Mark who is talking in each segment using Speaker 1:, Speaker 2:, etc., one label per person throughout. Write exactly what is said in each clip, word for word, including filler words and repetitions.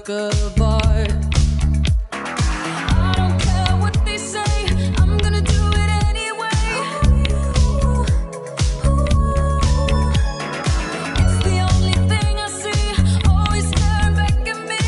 Speaker 1: work of art. I don't care what they say, I'm gonna do it anyway. It's the only thing I see, always staring back at me.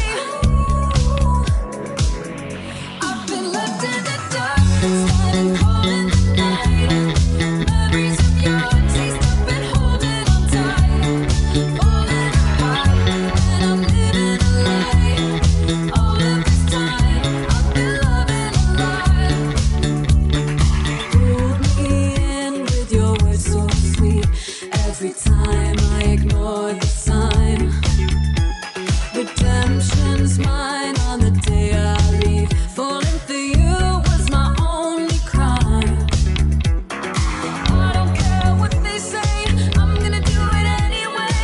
Speaker 1: I've been left in the dark, standing cold in the night. Memories of your taste, I've been holding on tight. Falling apart, and I'm living a lie. All of this time, I've been loving a lie. Pulled me in with your words so sweet. Every time I ignore the sign. Redemption's mine on the day I leave. Falling for you was my only crime. I don't care what they say, I'm gonna do it anyway.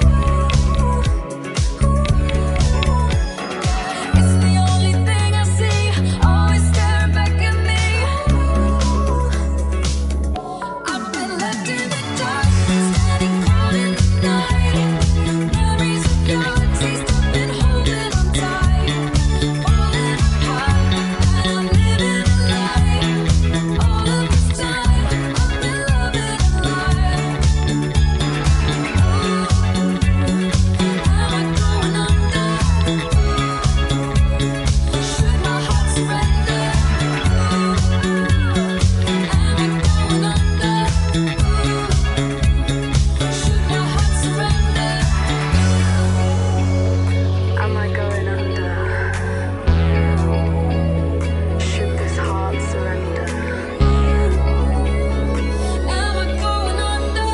Speaker 1: It's the only thing I see, always staring back at me. I've been left in the dark, standing cold in the night. Memories of your taste, I've been holding on tight. Falling apart, and I'm living a lie. All of this time, I've been loving a lie. Am I going under? Should my heart surrender? Am I going under? Should my heart surrender? Am I going under? Should this heart surrender? Am I going under?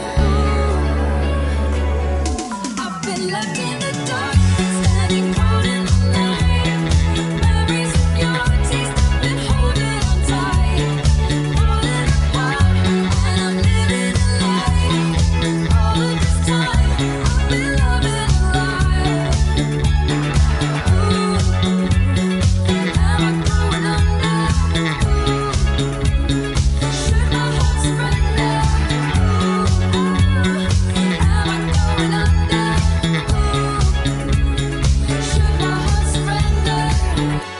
Speaker 1: I've been left in the dark, standing cold in the night. Memories of your taste, I've been holding on tight. Falling apart, and I'm living a lie. All of this time, I've been loving a lie. Am I going under? Should my heart surrender? Am I going under? Should my heart surrender?